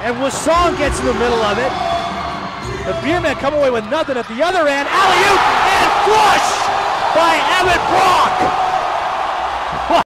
And Wasson gets in the middle of it. The Beermen come away with nothing at the other end. Alley-oop and flush by Evan Brown.